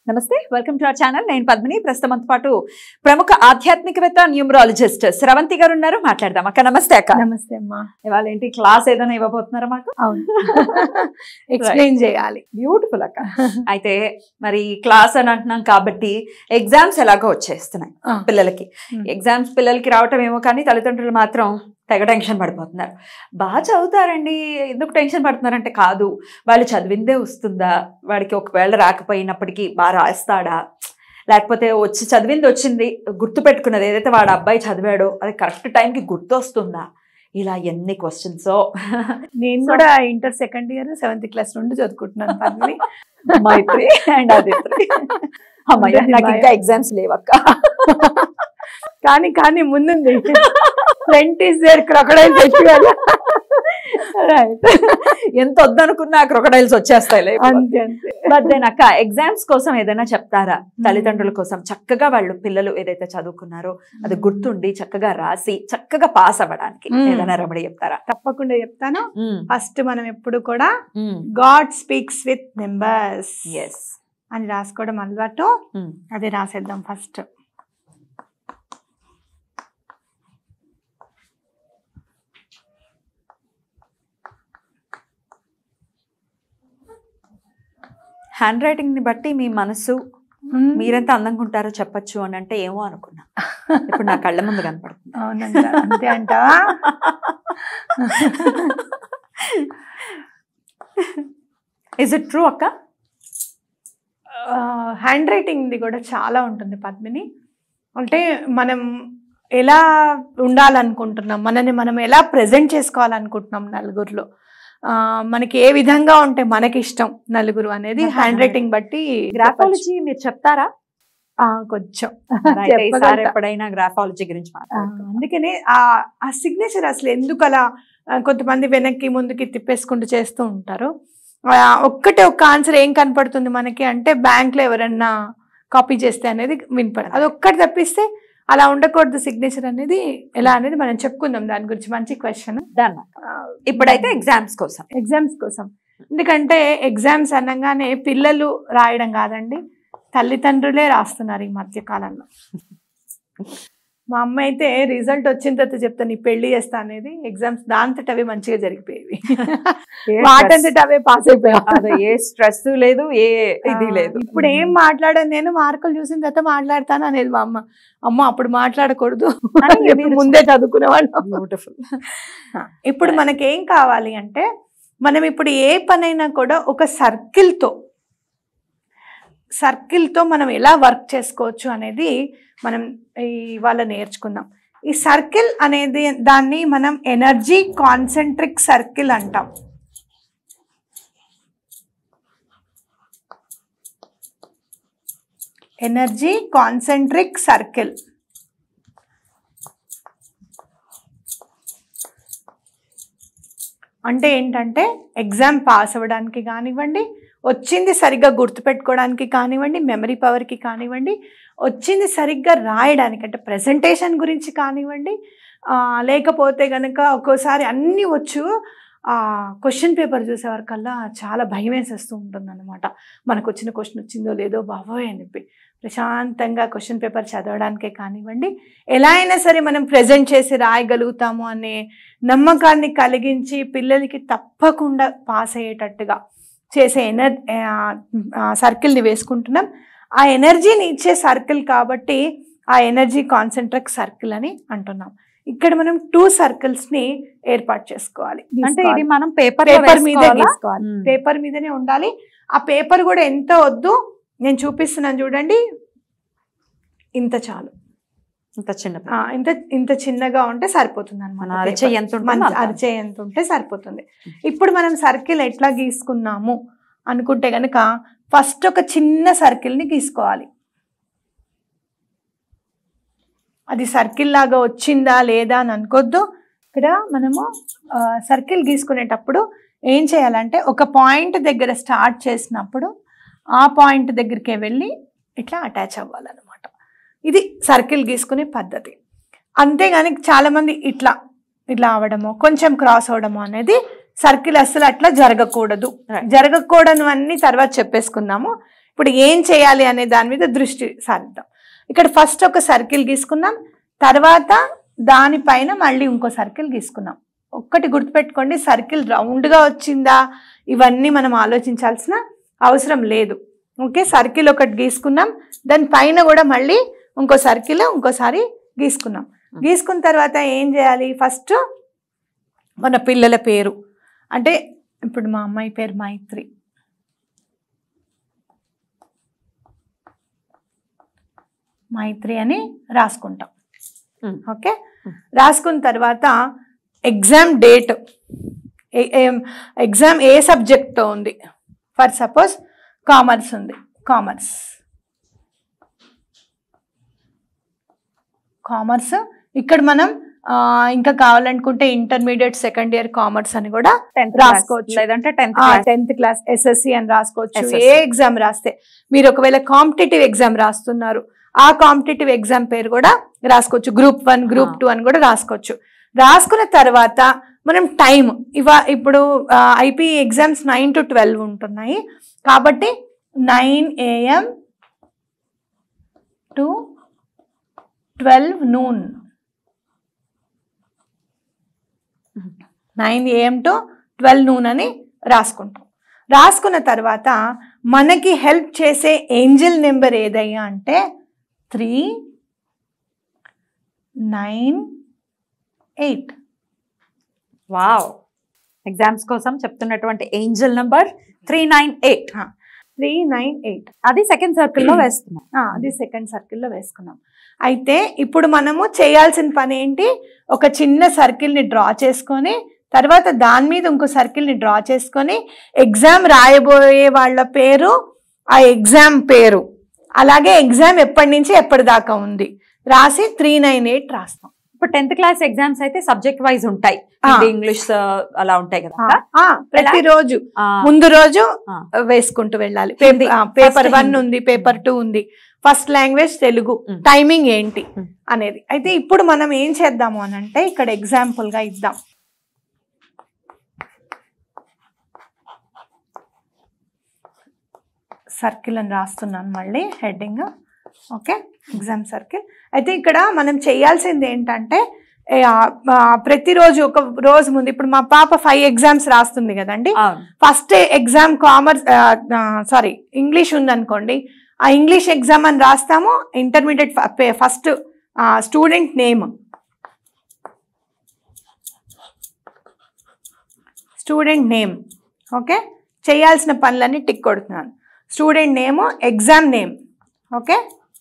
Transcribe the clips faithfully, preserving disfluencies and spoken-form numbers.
నమస్తే welcome to our channel నేను పద్మిని ప్రస్తుతంతో పాటు ప్రముఖ ఆధ్యాత్మికవేత్త న్యూమరాలజిస్ట్ స్రవంతి గారు ఉన్నారు మాట్లాడదాం అక్క నమస్తే అక్క నమస్తే అమ్మా ఇవాళ ఏంటి క్లాస్ ఏదైనా ఇవ్వబోతున్నారా మాకు అవును ఎక్స్ప్లెయిన్ చేయాలి బ్యూటిఫుల్ అక్క అయితే మరి క్లాస్ అని అంటున్నాం కాబట్టి ఎగ్జామ్స్ ఎలాగో వచ్చేస్తున్నాయి పిల్లలకి ఎగ్జామ్స్ పిల్లలకి రావటం ఏమో కానీ తల్లిదండ్రులు మాత్రం తెగ టెన్షన్ పడిపోతున్నారు బాగా చదువుతారండి ఎందుకు టెన్షన్ పడుతున్నారంటే కాదు వాళ్ళు చదివిందే వస్తుందా వాడికి ఒకవేళ రాకపోయినప్పటికీ బాగా రాస్తాడా లేకపోతే వచ్చి చదివింది వచ్చింది గుర్తు పెట్టుకున్నది ఏదైతే వాడు అబ్బాయి చదివాడో అది కరెక్ట్ టైంకి గుర్తు వస్తుందా ఇలా ఎన్ని క్వశ్చన్స్ నేను కూడా inter second year seventh class నుండి చదువుకుంటున్నాను పద్మిని మైత్రి అండ్ ఆదిత్రి అమ్మాయి నాకు ఇంకా ఎగ్జామ్స్ లేవక్క కానీ కానీ ముందుంది front is there crocodile festival right ఎంత వద్దనుకున్నా క్రొకడైల్స్ వచ్చేస్తాయి అంతే అంతే బట్ దెన్ అక్క ఎగ్జామ్స్ కోసం ఏదైనా చెప్తారా తల్లిదండ్రుల కోసం చక్కగా వాళ్ళు పిల్లలు ఏదైతే చదువుకున్నారో అది గుర్తుండి చక్కగా రాసి చక్కగా పాస్ అవ్వడానికి ఏదైనా రెమెడీ చెప్తారా తప్పకుండా చెప్తాను ఫస్ట్ మనం ఎప్పుడు కూడా god speaks with numbers yes అని రాసుకోవడం అలవాటు అది రాసేద్దాం ఫస్ట్ హ్యాండ్ రైటింగ్ ని బట్టి మీ మనసు మీరెంత అందంగా ఉంటారో చెప్పచ్చు అని అంటే ఏమో అనుకున్నా ఇప్పుడు నా కళ్ళ ముందు కనపడుతుంది అవునంట అంతే అంటావా ఇస్ ఇట్ ట్రూ అక్క హ్యాండ్ రైటింగ్ది కూడా చాలా ఉంటుంది పద్మిని అంటే మనం ఎలా ఉండాలనుకుంటున్నాం మనని మనం ఎలా ప్రజెంట్ చేసుకోవాలనుకుంటున్నాం నలుగురిలో మనకి ఏ విధంగా ఉంటే మనకి ఇష్టం నలుగురు అనేది హ్యాండ్ రైటింగ్ బట్టి గ్రాఫాలజీ మీరు చెప్తారా కొంచెం ఎప్పుడైనా గ్రాఫాలజీ గురించి అందుకనే ఆ సిగ్నేచర్ అసలు ఎందుకు అలా కొంతమంది వెనక్కి ముందుకి తిప్పేసుకుంటూ చేస్తూ ఉంటారు ఒక్కటే ఒక్క ఆన్సర్ ఏం కనపడుతుంది మనకి అంటే బ్యాంక్ లో ఎవరన్నా కాపీ చేస్తే అనేది వినపడ అది ఒక్కటి తప్పిస్తే అలా ఉండకూడదు సిగ్నేచర్ అనేది ఎలా అనేది మనం చెప్పుకుందాం దాని గురించి మంచి క్వశ్చన్ ఇప్పుడైతే ఎగ్జామ్స్ కోసం ఎగ్జామ్స్ కోసం ఎందుకంటే ఎగ్జామ్స్ అనగానే పిల్లలు రాయడం కాదండి తల్లిదండ్రులే రాస్తున్నారు ఈ మధ్య కాలంలో మా అమ్మ అయితే రిజల్ట్ వచ్చిన తర్వాత చెప్తాను నీ పెళ్లి చేస్తా అనేది ఎగ్జామ్స్ దాంతట అవి మంచిగా జరిగిపోయేవి వాటంతట అవే పాస్ అయిపోయాయి ఏ స్ట్రెస్ లేదు ఏ ఇది లేదు ఇప్పుడు ఏం మాట్లాడాను నేను మార్కులు చూసిన తర్వాత మాట్లాడతాను అనేది మా అమ్మ అమ్మ అప్పుడు మాట్లాడకూడదు ముందే చదువుకునేవాళ్ళు బ్యూటిఫుల్ ఇప్పుడు మనకేం కావాలి అంటే మనం ఇప్పుడు ఏ పనైనా కూడా ఒక సర్కిల్తో సర్కిల్తో మనం ఎలా వర్క్ చేసుకోవచ్చు అనేది మనం ఇవాళ నేర్చుకుందాం ఈ సర్కిల్ అనేది దాన్ని మనం ఎనర్జీ కాన్సెంట్రిక్ సర్కిల్ అంటాం ఎనర్జీ కాన్సెంట్రిక్ సర్కిల్ అంటే ఏంటంటే ఎగ్జామ్ పాస్ అవ్వడానికి కానివ్వండి వచ్చింది సరిగ్గా గుర్తుపెట్టుకోవడానికి కానివ్వండి మెమరీ పవర్కి కానివ్వండి వచ్చింది సరిగ్గా రాయడానికి అంటే ప్రజెంటేషన్ గురించి కానివ్వండి లేకపోతే కనుక ఒక్కోసారి అన్నీ వచ్చు క్వశ్చన్ పేపర్ చూసేవారికల్లా చాలా భయం వేసేస్తూ ఉంటుంది అనమాట మనకు వచ్చిన క్వశ్చన్ వచ్చిందో లేదో బాబోయ్ అని చెప్పి ప్రశాంతంగా క్వశ్చన్ పేపర్ చదవడానికే కానివ్వండి ఎలా అయినా సరే మనం ప్రజెంట్ చేసి రాయగలుగుతాము అనే నమ్మకాన్ని కలిగించి పిల్లలకి తప్పకుండా పాస్ అయ్యేటట్టుగా చేసే ఎనర్ సర్కిల్ని వేసుకుంటున్నాం ఆ ఎనర్జీని ఇచ్చే సర్కిల్ కాబట్టి ఆ ఎనర్జీ కాన్సెంట్రిక్ సర్కిల్ అని అంటున్నాం ఇక్కడ మనం టూ సర్కిల్స్ ని ఏర్పాటు చేసుకోవాలి అంటే ఇది మనం పేపర్ పేపర్ మీదే గీసుకోవాలి పేపర్ మీదనే ఉండాలి ఆ పేపర్ కూడా ఎంత వద్దు నేను చూపిస్తున్నాను చూడండి ఇంత చాలు ఇంత చిన్న ఇంత ఇంత చిన్నగా ఉంటే సరిపోతుంది అనమాట అరిచే ఎంత ఉంటే సరిపోతుంది ఇప్పుడు మనం సర్కిల్ ఎట్లా గీసుకున్నాము అనుకుంటే కనుక ఫస్ట్ ఒక చిన్న సర్కిల్ని గీసుకోవాలి అది సర్కిల్ లాగా వచ్చిందా లేదా అని అనుకోద్దు ఇక్కడ మనము సర్కిల్ గీసుకునేటప్పుడు ఏం చేయాలంటే ఒక పాయింట్ దగ్గర స్టార్ట్ చేసినప్పుడు ఆ పాయింట్ దగ్గరికే వెళ్ళి ఇట్లా అటాచ్ అవ్వాలన్నమాట ఇది సర్కిల్ గీసుకునే పద్ధతి అంతేగాని చాలామంది ఇట్లా ఇట్లా అవడము కొంచెం క్రాస్ అవడము అనేది సర్కిల్ అసలు అట్లా జరగకూడదు జరగకూడదు అన్ని తర్వాత చెప్పేసుకుందాము ఇప్పుడు ఏం చేయాలి అనే దాని మీద దృష్టి సారిద్దాం. ఇక్కడ ఫస్ట్ ఒక సర్కిల్ గీసుకున్నాం, తర్వాత దానిపైన మళ్ళీ ఇంకో సర్కిల్ గీసుకున్నాం. ఒక్కటి గుర్తుపెట్టుకోండి, సర్కిల్ రౌండ్గా వచ్చిందా ఇవన్నీ మనం ఆలోచించాల్సిన అవసరం లేదు. ఓకే, సర్కిల్ ఒకటి గీసుకున్నాం, దాని పైన కూడా మళ్ళీ ఇంకో సర్కిల్ ఇంకోసారి గీసుకున్నాం. గీసుకున్న తర్వాత ఏం చేయాలి, ఫస్ట్ మన పిల్లల పేరు, అంటే ఇప్పుడు మా అమ్మాయి పేరు మైత్రి, మైత్రి అని రాసుకుంటాం. ఓకే, రాసుకున్న తర్వాత ఎగ్జామ్ డేట్, ఎగ్జామ్ ఏ సబ్జెక్ట్తో ఉంది, ఫర్ సపోజ్ కామర్స్ ఉంది, కామర్స్ కామర్స్ ఇక్కడ మనం ఇంకా కావాలనుకుంటే ఇంటర్మీడియట్ సెకండ్ ఇయర్ కామర్స్ అని కూడా రాసుకోవచ్చు, లేదంటే టెన్త్ టెన్త్ క్లాస్ ఎస్ఎస్సి అని రాసుకోవచ్చు. ఏ ఎగ్జామ్ రాస్తే, మీరు ఒకవేళ కాంపిటేటివ్ ఎగ్జామ్ రాస్తున్నారు ఆ కాంపిటేటివ్ ఎగ్జామ్ పేరు కూడా రాసుకోవచ్చు, గ్రూప్ వన్ గ్రూప్ టూ అని కూడా రాసుకోవచ్చు. రాసుకున్న తర్వాత మనం టైం, ఇవా ఇప్పుడు IP exams nine to twelve ఉంటున్నాయి కాబట్టి nine AM to twelve noon, nine AM to twelve noon అని రాసుకుంటాం. రాసుకున్న తర్వాత మనకి హెల్ప్ చేసే ఏంజల్ నెంబర్ ఏదయ్యా అంటే three nine eight. Wow, exams కోసం చెప్తున్నటువంటి angel number three nine eight. Three nine eight అది సెకండ్ సర్కిల్లో వేస్తున్నాం. అది సెకండ్ సర్కిల్లో వేసుకున్నాం. అయితే ఇప్పుడు మనము చేయాల్సిన పని ఏంటి, ఒక చిన్న సర్కిల్ని డ్రా చేసుకొని తర్వాత దాని మీద ఇంకో సర్కిల్ని డ్రా చేసుకొని ఎగ్జామ్ రాయబోయే వాళ్ళ పేరు, ఆ ఎగ్జామ్ పేరు, అలాగే ఎగ్జామ్ ఎప్పటి నుంచి ఎప్పటిదాకా ఉంది రాసి త్రీ నైన్ ఎయిట్ రాస్తాం. ఇప్పుడు టెన్త్ క్లాస్ ఎగ్జామ్స్ అయితే సబ్జెక్ట్ వైజ్ ఉంటాయి, ఇంగ్లీష్ అలా ఉంటాయి కదా. ప్రతిరోజు ముందు రోజు వేసుకుంటూ వెళ్ళాలి. పేపర్ వన్ ఉంది, పేపర్ టూ ఉంది, ఫస్ట్ లాంగ్వేజ్ తెలుగు, టైమింగ్ ఏంటి అనేది. అయితే ఇప్పుడు మనం ఏం చేద్దాము అని అంటే ఇక్కడ ఎగ్జాంపుల్ గా ఇద్దాం. సర్కిల్ అని రాస్తున్నాను మళ్ళీ హెడ్డింగ్. Okay, exam circle. అయితే ఇక్కడ మనం చేయాల్సింది ఏంటంటే ప్రతిరోజు ఒక రోజు ముందు, ఇప్పుడు మా పాప ఫైవ్ ఎగ్జామ్స్ రాస్తుంది కదండి, first exam commerce sorry English ఉందనుకోండి, ఆ ఇంగ్లీష్ ఎగ్జామ్ అని రాస్తాము. Intermediate first student name, student name. Okay, చేయాల్సిన పనులన్నీ టిక్ కొడుతున్నాను. Student name, exam name. Okay,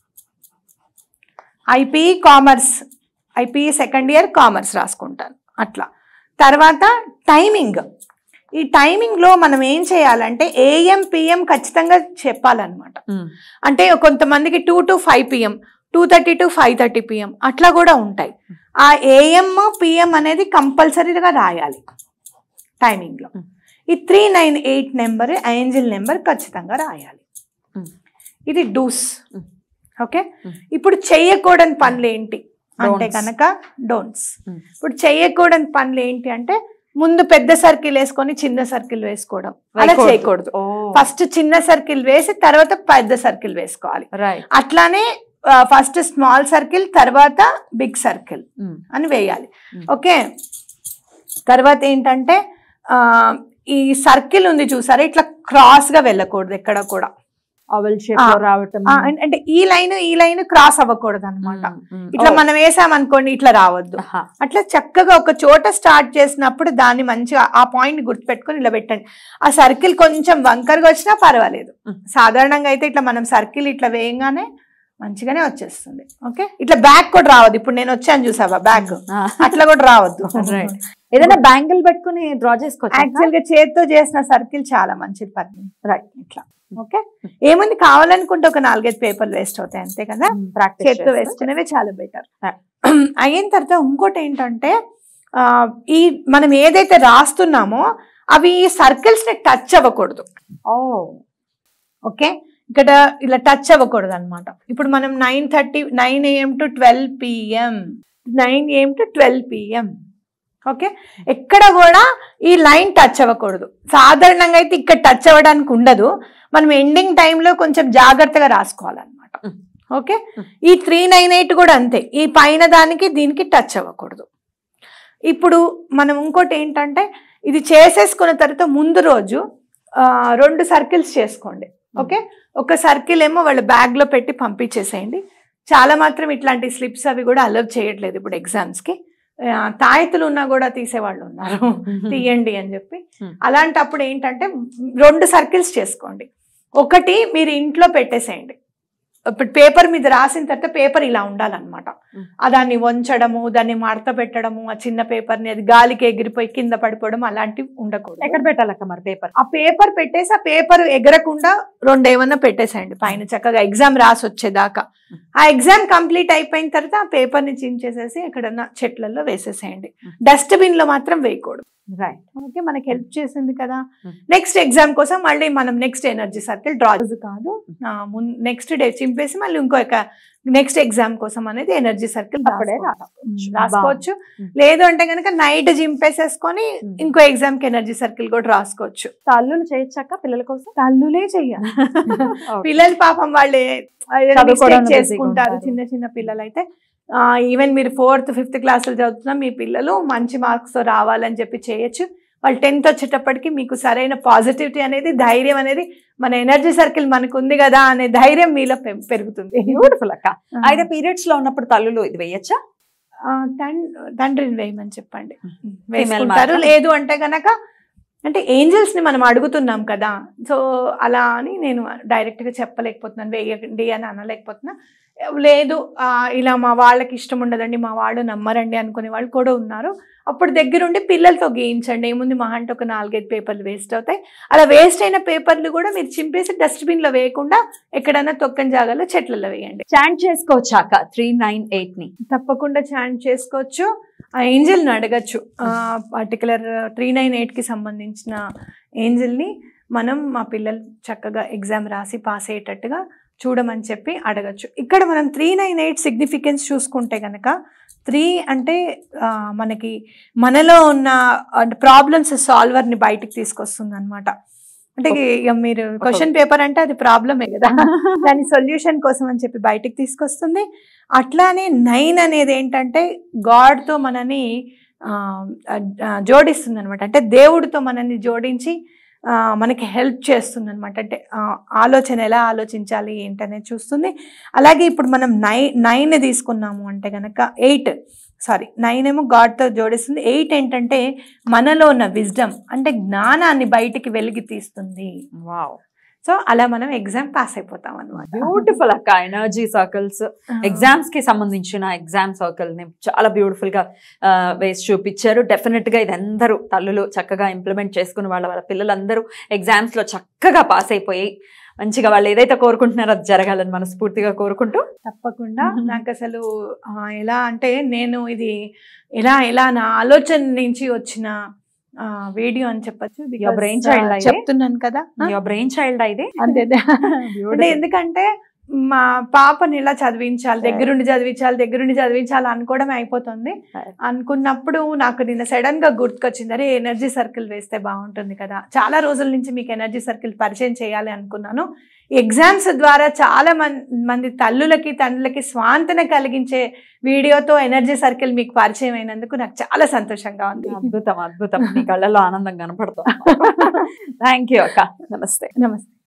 IPE commerce, IPE second year commerce రాసుకుంటాను అట్లా. తర్వాత టైమింగ్, ఈ టైమింగ్లో మనం ఏం చేయాలంటే ఏఎం పిఎం ఖచ్చితంగా చెప్పాలన్నమాట. అంటే కొంతమందికి two to five PM, two thirty to five thirty PM అట్లా కూడా ఉంటాయి. ఆ ఏఎం పిఎం అనేది కంపల్సరీగా రాయాలి టైమింగ్లో. ఈ three nine eight number angel number ఖచ్చితంగా రాయాలి. ఇది డూస్. ఓకే, ఇప్పుడు చెయ్యకూడని పనులు ఏంటి అంటే కనుక డోంట్స్. ఇప్పుడు చెయ్యకూడని పనులు ఏంటి అంటే ముందు పెద్ద సర్కిల్ వేసుకొని చిన్న సర్కిల్ వేసుకోవడం, అలా చేయకూడదు. ఫస్ట్ చిన్న సర్కిల్ వేసి తర్వాత పెద్ద సర్కిల్ వేసుకోవాలి. అట్లానే ఫస్ట్ స్మాల్ సర్కిల్ తర్వాత బిగ్ సర్కిల్ అని వేయాలి. ఓకే, తర్వాత ఏంటంటే ఈ సర్కిల్ ఉంది చూసారా, ఇట్లా క్రాస్ గా వెళ్ళకూడదు ఎక్కడ కూడా, రావటం అంటే ఈ లైన్ ఈ లైన్ క్రాస్ అవ్వకూడదు అనమాట. ఇట్లా మనం వేసామనుకోండి ఇట్లా రావద్దు. అట్లా చక్కగా ఒక చోట స్టార్ట్ చేసినప్పుడు దాన్ని మంచిగా ఆ పాయింట్ గుర్తుపెట్టుకొని ఇలా పెట్టండి. ఆ సర్కిల్ కొంచెం వంకరగా వచ్చినా పర్వాలేదు. సాధారణంగా అయితే ఇట్లా మనం సర్కిల్ ఇట్లా వేయంగానే మంచిగానే వచ్చేస్తుంది. ఓకే, ఇట్లా బ్యాక్ కూడా రావద్దు. ఇప్పుడు నేను వచ్చాను చూసావా బ్యాక్, అట్లా కూడా రావద్దు. ఏదైనా బ్యాంగిల్ పెట్టుకుని డ్రా చేసుకోవచ్చు. యాక్చువల్ గా చేతితో చేసిన సర్కిల్ చాలా మంచిది పద్మిని. రైట్, ఇట్లా. ఓకే, ఏముంది కావాలనుకుంటే ఒక నాలుగైదు పేపర్లు వేస్ట్ అవుతాయి అంతే కదా, చేతితో వేసుకునేవి చాలా బెటర్. అయిన తర్వాత ఇంకోటి ఏంటంటే ఈ మనం ఏదైతే రాస్తున్నామో అవి సర్కిల్స్ ని టచ్ అవ్వకూడదు. ఓ ఓకే, ఇక్కడ ఇలా టచ్ అవ్వకూడదు అనమాట. ఇప్పుడు మనం nine thirty nine AM to twelve PM nine AM to twelve PM okay, ఎక్కడ కూడా ఈ లైన్ టచ్ అవ్వకూడదు. సాధారణంగా అయితే ఇక్కడ టచ్ అవ్వడానికి ఉండదు. మనం ఎండింగ్ టైంలో కొంచెం జాగ్రత్తగా రాసుకోవాలన్నమాట. ఓకే, ఈ త్రీ నైన్ ఎయిట్ కూడా అంతే, ఈ పైన దానికి దీనికి టచ్ అవ్వకూడదు. ఇప్పుడు మనం ఇంకోటి ఏంటంటే ఇది చేసేసుకున్న తర్వాత ముందు రోజు రెండు సర్కిల్స్ చేసుకోండి. ఓకే, ఒక సర్కిల్ ఏమో వాళ్ళ బ్యాగ్లో పెట్టి పంపించేసేయండి. చాలా మాత్రం ఇట్లాంటి స్లిప్స్ అవి కూడా అలౌ చేయట్లేదు ఇప్పుడు ఎగ్జామ్స్కి. తాయెత్తులు ఉన్నా కూడా తీసేవాళ్ళు ఉన్నారు, తీయండి అని చెప్పి. అలాంటప్పుడు ఏంటంటే రెండు సర్కిల్స్ చేసుకోండి. ఒకటి మీరు ఇంట్లో పెట్టేసేయండి. ఇప్పుడు పేపర్ మీద రాసిన తర్వాత పేపర్ ఇలా ఉండాలన్నమాట. దాన్ని వంచడము, దాన్ని మడత పెట్టడము, ఆ చిన్న పేపర్ని అది గాలికి ఎగిరిపోయి కింద పడిపోవడం అలాంటివి ఉండకూడదు. ఎక్కడ పెట్టాలక్క మరి పేపర్? ఆ పేపర్ పెట్టేసి ఆ పేపర్ ఎగరకుండా రెండు ఏమన్నా పెట్టేసేయండి పైన, చక్కగా ఎగ్జామ్ రాసి వచ్చేదాకా. ఆ ఎగ్జామ్ కంప్లీట్ అయిపోయిన తర్వాత ఆ పేపర్ని చించేసేసి ఎక్కడన్నా చెట్లలో వేసేసేయండి. డస్ట్బిన్ లో మాత్రం వేయకూడదు. రైట్, ఓకే, మనకి హెల్ప్ చేసింది కదా. నెక్స్ట్ ఎగ్జామ్ కోసం మళ్ళీ మనం నెక్స్ట్ ఎనర్జీ సర్కిల్ డ్రా కాదు, నెక్స్ట్ డే చింపేసి మళ్ళీ ఇంకో నెక్స్ట్ ఎగ్జామ్ కోసం అనేది ఎనర్జీ సర్కిల్ రాసుకోవచ్చు. లేదు అంటే కనుక నైట్ జింపేసేసుకొని ఇంకో ఎగ్జామ్ కి ఎనర్జీ సర్కిల్ కూడా రాసుకోవచ్చు. తల్లులు చేయొచ్చాక పిల్లల కోసం? తల్లులే చెయ్యాలి. పిల్లలు పాపం వాళ్ళే చేసుకుంటారు, చిన్న చిన్న పిల్లలు అయితే. ఈవెన్ మీరు ఫోర్త్ ఫిఫ్త్ క్లాసులు చదువుతున్నా మీ పిల్లలు మంచి మార్క్స్ తో రావాలని చెప్పి చేయొచ్చు. వాళ్ళు టెన్త్ వచ్చేటప్పటికి మీకు సరైన పాజిటివిటీ అనేది, ధైర్యం అనేది, మన ఎనర్జీ సర్కిల్ మనకు ఉంది కదా అనే ధైర్యం మీలో పెరుగుతుంది. బ్యూటిఫుల్ అక్క. అయితే పీరియడ్స్ లో ఉన్నప్పుడు తల్లులు ఇది వేయచ్చా? తండ్రిని వేయమని చెప్పండి, వేసుకుంటారు. లేదు అంటే గనక అంటే ఏంజల్స్ ని మనం అడుగుతున్నాం కదా, సో అలా అని నేను డైరెక్ట్ గా చెప్పలేకపోతున్నాను, వేయండి అని అనలేకపోతున్నా. లేదు ఇలా మా వాళ్ళకి ఇష్టం ఉండదండి, మా వాళ్ళు నమ్మరండి అనుకునే వాళ్ళు కూడా ఉన్నారు. అప్పుడు దగ్గరుండి పిల్లలతో గేయించండి. ఏముంది, మహా అంటే ఒక నాలుగైదు పేపర్లు వేస్ట్ అవుతాయి. అలా వేస్ట్ అయిన పేపర్లు కూడా మీరు చింపేసి డస్ట్బిన్ లో వేయకుండా ఎక్కడైనా తొక్కని జాగాలో చెట్లలో వేయండి. చాంట్ చేసుకోవచ్చాక త్రీ నైన్ ఎయిట్ ని? తప్పకుండా చాంట్ చేసుకోవచ్చు. ఆ ఏంజల్ని అడగచ్చు, పర్టికులర్ త్రీ నైన్ ఎయిట్ కి సంబంధించిన ఏంజల్ని మనం మా పిల్లలు చక్కగా ఎగ్జామ్ రాసి పాస్ అయ్యేటట్టుగా చూడమని చెప్పి అడగచ్చు. ఇక్కడ మనం త్రీ నైన్ ఎయిట్ సిగ్నిఫికెన్స్ చూసుకుంటే కనుక త్రీ అంటే మనకి మనలో ఉన్న ప్రాబ్లమ్స్ సాల్వర్ని బయటికి తీసుకొస్తుంది అనమాట. అంటే ఇక మీరు క్వశ్చన్ పేపర్ అంటే అది ప్రాబ్లమే కదా, దాని సొల్యూషన్ కోసం అని చెప్పి బయటికి తీసుకొస్తుంది. అట్లానే నైన్ అనేది ఏంటంటే గాడ్తో మనని జోడిస్తుంది అనమాట. అంటే దేవుడితో మనల్ని జోడించి మనకి హెల్ప్ చేస్తుంది అనమాట. అంటే ఆలోచన ఎలా ఆలోచించాలి ఏంటనేది చూస్తుంది. అలాగే ఇప్పుడు మనం నైన్ నైన్ తీసుకున్నాము అంటే కనుక ఎయిట్ సారీ నైన్ ఏమో గాడ్తో జోడిస్తుంది. ఎయిట్ ఏంటంటే మనలో ఉన్న విజ్డమ్ అంటే జ్ఞానాన్ని బయటికి వెలికి తీస్తుంది. వావ్, సో అలా మనం ఎగ్జామ్ పాస్ అయిపోతాం అనమాట. బ్యూటిఫుల్ అక్క. ఎనర్జీ సర్కిల్స్ ఎగ్జామ్స్ కి సంబంధించిన ఎగ్జామ్ సర్కిల్ ని చాలా బ్యూటిఫుల్ గా వేసి చూపించారు. డెఫినెట్ గా ఇది అందరూ తల్లులు చక్కగా ఇంప్లిమెంట్ చేసుకుని వాళ్ళ వాళ్ళ పిల్లలందరూ ఎగ్జామ్స్ లో చక్కగా పాస్ అయిపోయి మంచిగా వాళ్ళు ఏదైతే కోరుకుంటున్నారో అది జరగాలని మనస్ఫూర్తిగా కోరుకుంటూ. తప్పకుండా. నాకు అసలు ఎలా అంటే నేను ఇది ఎలా ఎలా నా ఆలోచన నుంచి వచ్చిన వీడియో అని చెప్పచ్చు. బ్రెయిన్ చైల్డ్ చెప్తున్నాను కదా, బ్రెయిన్ చైల్డ్ అయితే అంతే. ఎందుకంటే మా పాపని ఇలా చదివించాలి, దగ్గరుండి చదివించాలి దగ్గరుండి చదివించాలి అనుకోవడమే అయిపోతుంది. అనుకున్నప్పుడు నాకు నిన్న సడన్ గా గుర్తుకొచ్చింది, అరే ఎనర్జీ సర్కిల్ వేస్తే బాగుంటుంది కదా. చాలా రోజుల నుంచి మీకు ఎనర్జీ సర్కిల్ పరిచయం చేయాలి అనుకున్నాను. ఎగ్జామ్స్ ద్వారా చాలా మంది తల్లులకి తండ్రులకి స్వాంతన కలిగించే వీడియోతో ఎనర్జీ సర్కిల్ మీకు పరిచయం అయినందుకు నాకు చాలా సంతోషంగా ఉంది. అద్భుతం అద్భుతం. మీ కళ్ళలో ఆనందం కనపడుతుంది. థ్యాంక్ యూ అక్క. నమస్తే. నమస్తే.